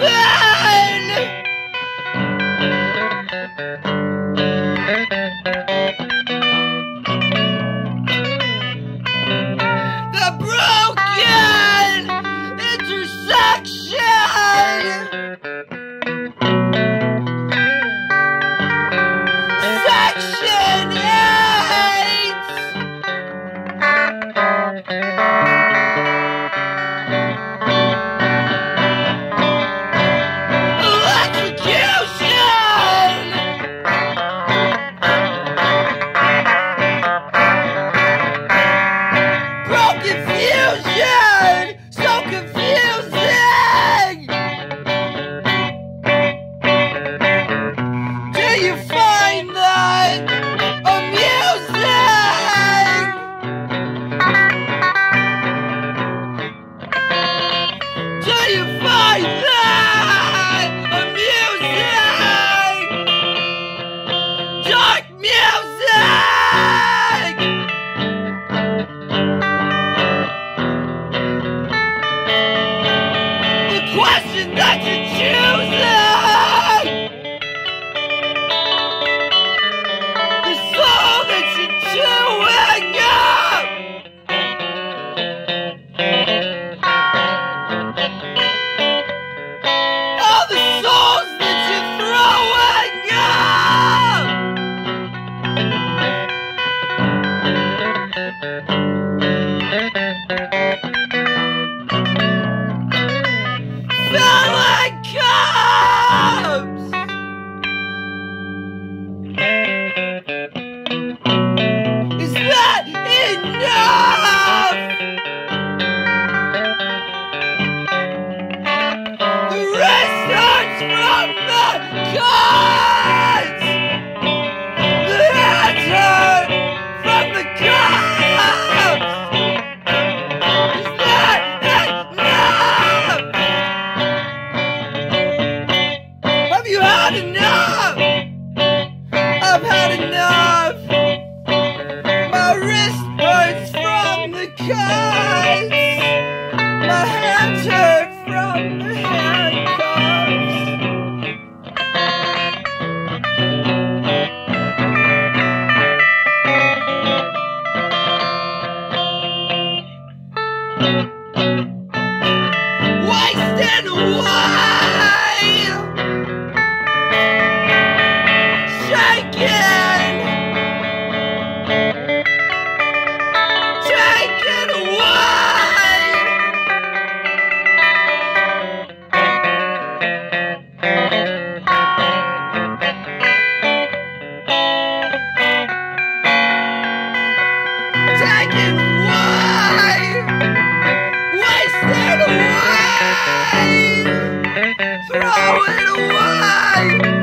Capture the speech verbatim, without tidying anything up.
The broken intersection. Section eight. Confusion, so confusing. Do you find that amusing? Do you find that amusing? Dark music. Question that you're choosing, the soul that you're chewing up, all the souls that you're throwing filling cups. Is that enough? The rest hurts from the cuts. The hands hurt from the cups. Is that enough? Have you had enough? I've had enough. My wrist hurts from the cuts. My hands hurt from the handcuffs. Wasted away. Shaken, taken away. Taken away, wasted away, throw it away.